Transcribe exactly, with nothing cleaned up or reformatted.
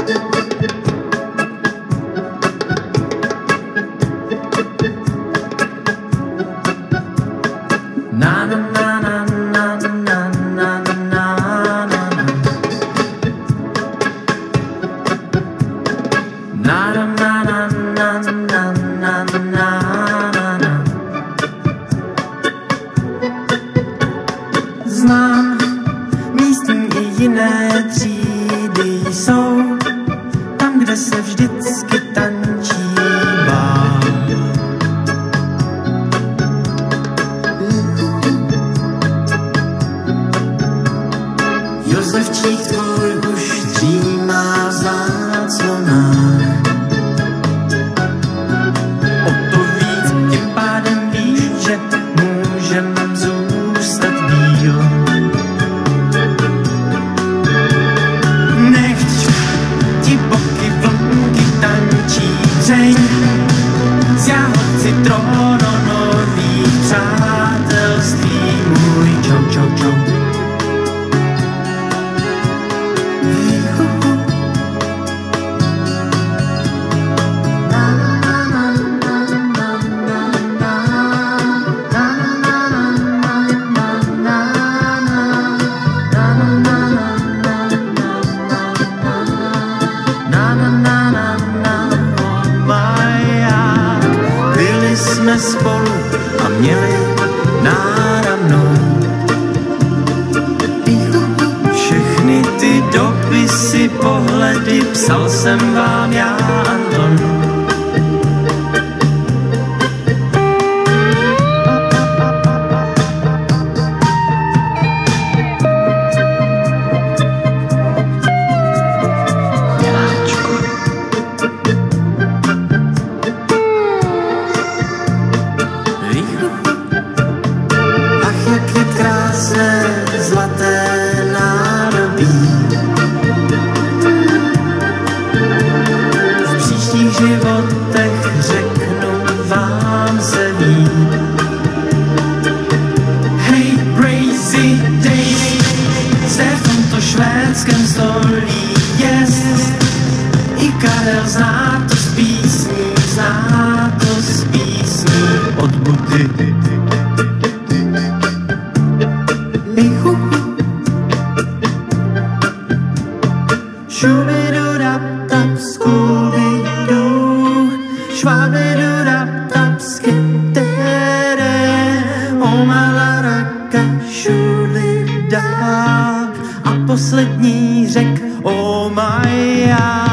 Znám místní i jiné třídy jsou tam, kde se vždycky tančí bál. Josefčík tvůj už dřímá v záclonách. O to víc tím pádem víš, že můžem zůstat díl. Nechť ti boky vlnky tančí dřeň z jahod citronových přátelství. Můj čau, čau, čau. Jsme spolu a měli náramnou. Všechny ty dopisy, pohledy psal jsem vám já, Anton. Zlaté nádobí. V příštích životech řeknu vám se ví. Hej, crazy days, zde v tomto švédském stolí jest. I Karel zná to z písní, zná to z písní od Budy. Shooby-doo-dap-dap, Scooby-Doo, shwabi-doo-dap-dap, skip-de-de, omalaraka, šulidák a poslední řek, oh my,